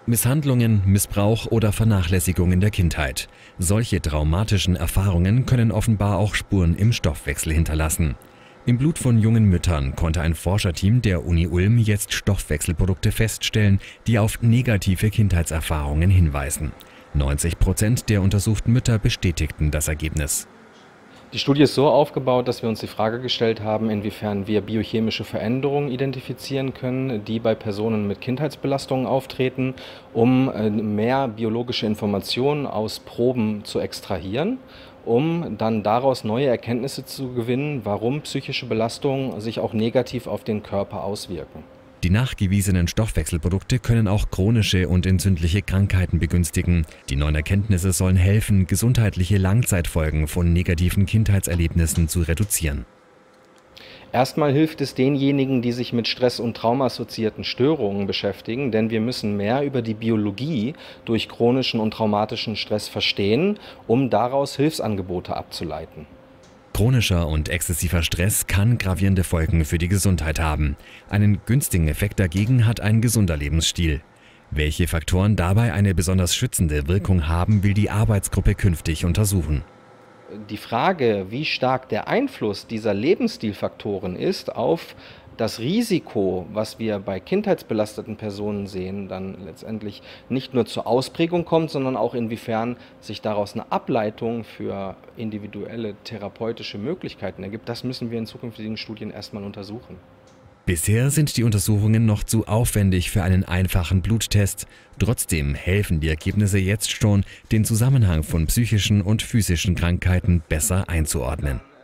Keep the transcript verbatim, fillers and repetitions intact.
Misshandlungen, Missbrauch oder Vernachlässigung in der Kindheit. Solche traumatischen Erfahrungen können offenbar auch Spuren im Stoffwechsel hinterlassen. Im Blut von jungen Müttern konnte ein Forscherteam der Uni Ulm jetzt Stoffwechselprodukte feststellen, die auf negative Kindheitserfahrungen hinweisen. neunzig Prozent der untersuchten Mütter bestätigten das Ergebnis. Die Studie ist so aufgebaut, dass wir uns die Frage gestellt haben, inwiefern wir biochemische Veränderungen identifizieren können, die bei Personen mit Kindheitsbelastungen auftreten, um mehr biologische Informationen aus Proben zu extrahieren, um dann daraus neue Erkenntnisse zu gewinnen, warum psychische Belastungen sich auch negativ auf den Körper auswirken. Die nachgewiesenen Stoffwechselprodukte können auch chronische und entzündliche Krankheiten begünstigen. Die neuen Erkenntnisse sollen helfen, gesundheitliche Langzeitfolgen von negativen Kindheitserlebnissen zu reduzieren. Erstmal hilft es denjenigen, die sich mit Stress- und traumaassoziierten Störungen beschäftigen, denn wir müssen mehr über die Biologie durch chronischen und traumatischen Stress verstehen, um daraus Hilfsangebote abzuleiten. Chronischer und exzessiver Stress kann gravierende Folgen für die Gesundheit haben. Einen günstigen Effekt dagegen hat ein gesunder Lebensstil. Welche Faktoren dabei eine besonders schützende Wirkung haben, will die Arbeitsgruppe künftig untersuchen. Die Frage, wie stark der Einfluss dieser Lebensstilfaktoren ist auf das Risiko, was wir bei kindheitsbelasteten Personen sehen, dann letztendlich nicht nur zur Ausprägung kommt, sondern auch inwiefern sich daraus eine Ableitung für individuelle therapeutische Möglichkeiten ergibt, das müssen wir in zukünftigen Studien erstmal untersuchen. Bisher sind die Untersuchungen noch zu aufwendig für einen einfachen Bluttest. Trotzdem helfen die Ergebnisse jetzt schon, den Zusammenhang von psychischen und physischen Krankheiten besser einzuordnen.